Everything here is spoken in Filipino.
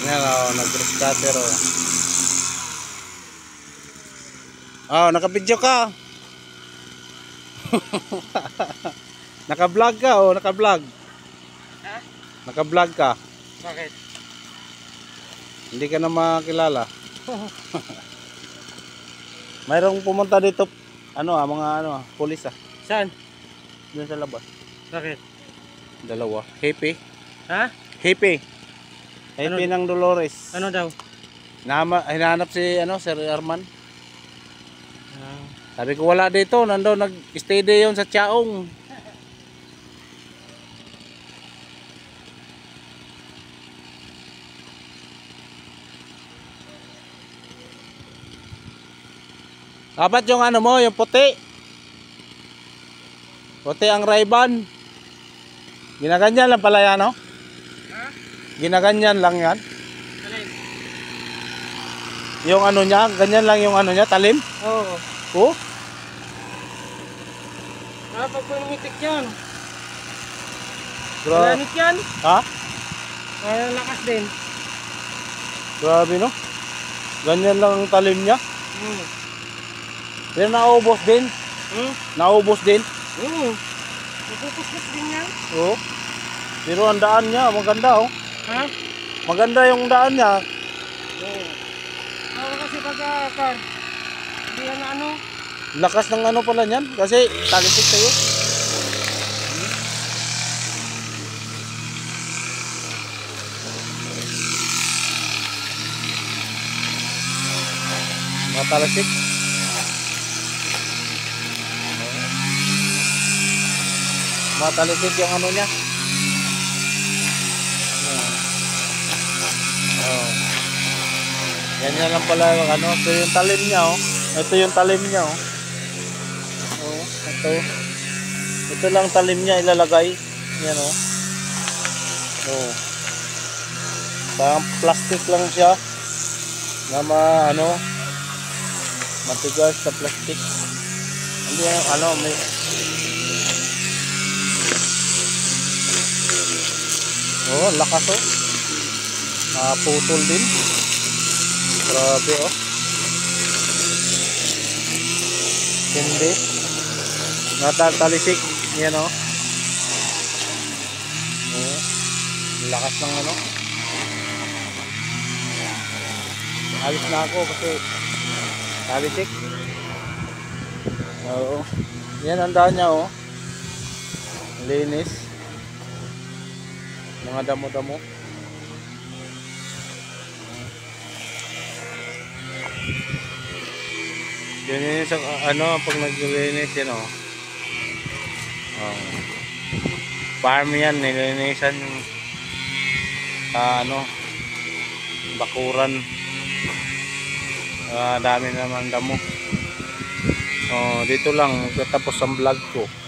Yan o, nag-grass cutter o. Oh, naka-video ka. Naka-vlog ka o, naka-vlog. Ha? Naka-vlog ka. Bakit? Hindi ka na makilala. Mayroong pumunta dito, mga pulis ah. Saan? Doon sa labas. Bakit? Dalawa. Happy. Ha? Happy. Happy Ano? ng Dolores. Ano daw? Hinahanap si Sir Arman. Ah. Sabi ko wala dito, nandoon nag-stay day yon sa Chaong. Dapat yung mo, yung puti. Puti ang Ray-Ban. Ginaganyan lang pala yan, no? Ha? Ginaganyan lang yan. Alin? Yung niya, ganyan lang yung niya, talim. Oo. Oh? Pag pumitik yan. Grabe. Malanit yan. Ha? Malakas din. Grabe, no? Ganyan lang ang talim niya. Pero naubos din. Naubos din. Napupuslit din yan. Oo. Pero ang daan niya, maganda oh. Ha? Maganda yung daan niya. Oo. Kasi pagka hindi yan Lakas ng pala niyan. Kasi talisik sa'yo. Mga talisik. Matalisik yung niya. Oh. Ganyan lang pala yung ito yung talim niya oh. Ito yung talim niya oh. Oh, ito. Ito lang talim niya ilalagay. Yan oh. Oh. Parang plastic lang siya. Na matigas na plastic. Hindi may oh, lakas oh. Putol din. Grabe oh. Hindi. Natatalisik. Yan oh. Oh. Lakas ng Alis na ako kasi talisik. Oo. Yan ang daan niya oh. Linis. Mga damo-damo. Yan sa pag naglilinis yan oh. Farm yan, nilinisan yung bakuran. Dami naman damo. Dito lang tapos ang vlog ko.